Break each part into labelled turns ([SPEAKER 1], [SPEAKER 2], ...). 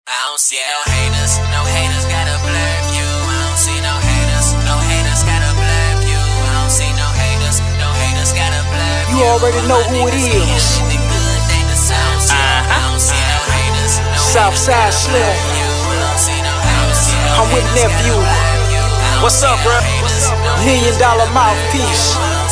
[SPEAKER 1] I don't see no haters got a blur view. I don't see no haters got a blur view. I don't see no haters got a blur view.
[SPEAKER 2] You already know who it is. Southside Slim. I'm with Nephew.
[SPEAKER 3] What's up, bro?
[SPEAKER 2] $1 Million Mouthpiece.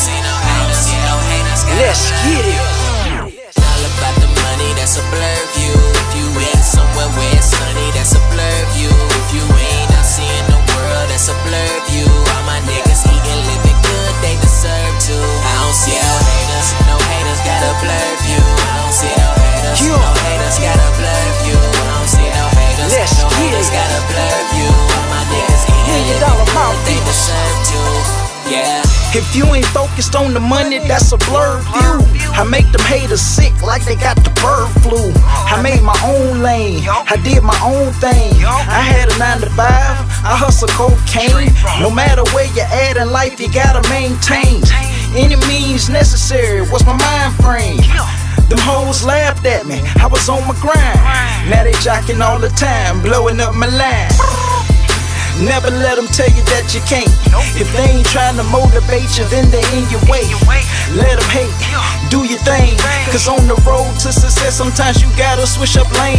[SPEAKER 2] Let's get it.
[SPEAKER 1] All about the money, that's a blur view. If you ain't somewhere where it's sunny, that's a blur view. If you ain't out seeing the world, that's a blur view. All my niggas eating, living good, they deserve to. I don't see no haters got a blur view. I don't see no haters got a blur view. I don't see no haters got a blur view. All my niggas eating, living good, they deserve to. Yeah.
[SPEAKER 2] If you ain't focused on the money, that's a blurred view. I make them haters sick like they got the bird flu. I made my own lane, I did my own thing. I had a 9 to 5, I hustle cocaine. No matter where you're at in life, you gotta maintain. Any means necessary, what's my mind frame? Them hoes laughed at me, I was on my grind. Now they jocking all the time, blowing up my line. Never let them tell you that you can't. If they ain't trying to motivate you, then they in your way. Let them hate, do your thing. Cause on the road to success, sometimes you gotta switch up lanes.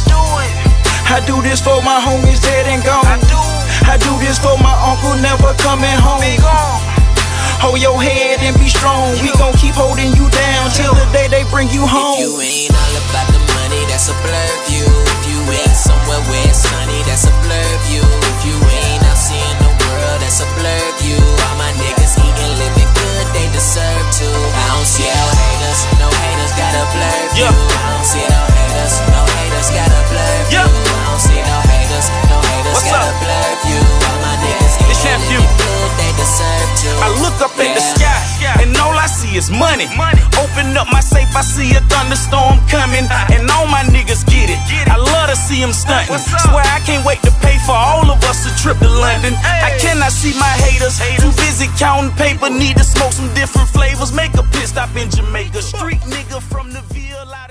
[SPEAKER 2] I do this for my homies dead and gone. I do this for my uncle never coming home. Hold your head and be strong. We gon' keep holding you down till the day they bring you home.
[SPEAKER 1] If you ain't all about the money, that's a blur view. If you ain't somewhere where it's sunny, that's a blur view. If you ain't out seeing the world, that's a blur view. All my niggas eating, living good, they deserve to. I don't see no haters got a blur view. I don't see no haters got a blur view. I don't see no haters got a blur view. All my niggas eating, living good, they deserve to.
[SPEAKER 3] I look up in the sky, and all I see is money. Open up my safe, I see a thunderstorm coming, and all my niggas get it. I love to see them stunting. Swear I can't wait to pay for all of us a trip to London. I cannot see my haters, too busy counting paper. Need to smoke some different flavors. Make a pit stop in Jamaica. Street nigga from the VLI.